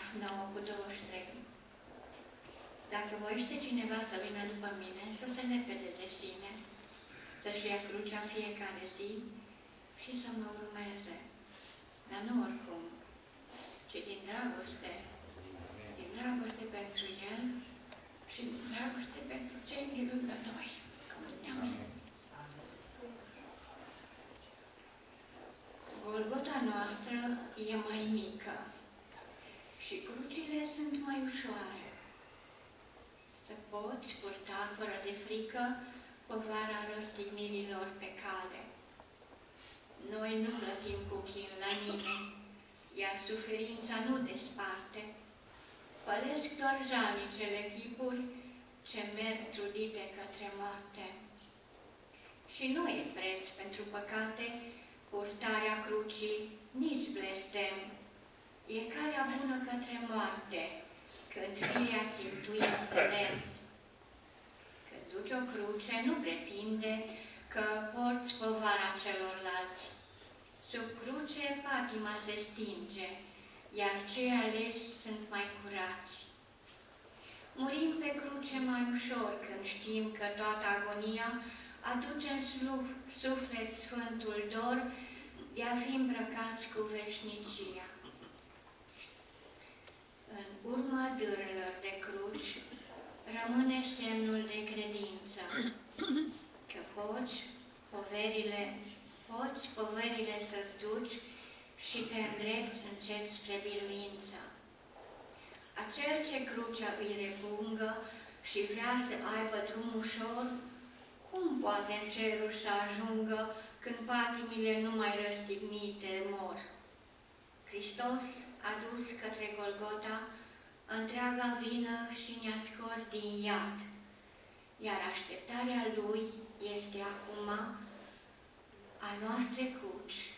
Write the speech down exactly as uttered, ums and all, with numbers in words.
nouă cu douăzeci și trei. Dacă voiește cineva să vină după mine, să se repede de sine, să-și ia crucea fiecare zi și să mă urmeze. Dar nu oricum, ci din dragoste, din dragoste pentru El și din dragoste pentru cei din lângă noi. Amin. Golgota noastră e mai mică și crucile sunt mai ușoare. Să poți purta fără de frică povara răstignirilor pe cale. Noi nu plătim cu chin la nimeni, iar suferința nu desparte. Pălesc doar jalnicele chipuri ce merg trudite către moarte. Și nu e preț pentru păcate purtarea crucii, nici blestem. E calea bună către moarte, când firea țintuit pe lemn. Când duci o cruce, nu pretinde că porți povara celorlalți. Sub cruce patima se stinge, iar cei aleși sunt mai curați. Murim pe cruce mai ușor când știm că toată agonia aduce în suflet sfântul dor de a fi îmbrăcați cu veșnicia. În urma dârelor de cruci rămâne semnul de credință, că poți poverile, poți poverile să-ți duci și te îndrepți încet spre biruință. Acel ce crucea îi repungă și vrea să aibă drum ușor, cum poate în ceruri să ajungă când patimile numai răstignite mor? Hristos a dus către Golgota întreaga vină și ne-a scos din iad, iar așteptarea Lui este acum a noastre cruci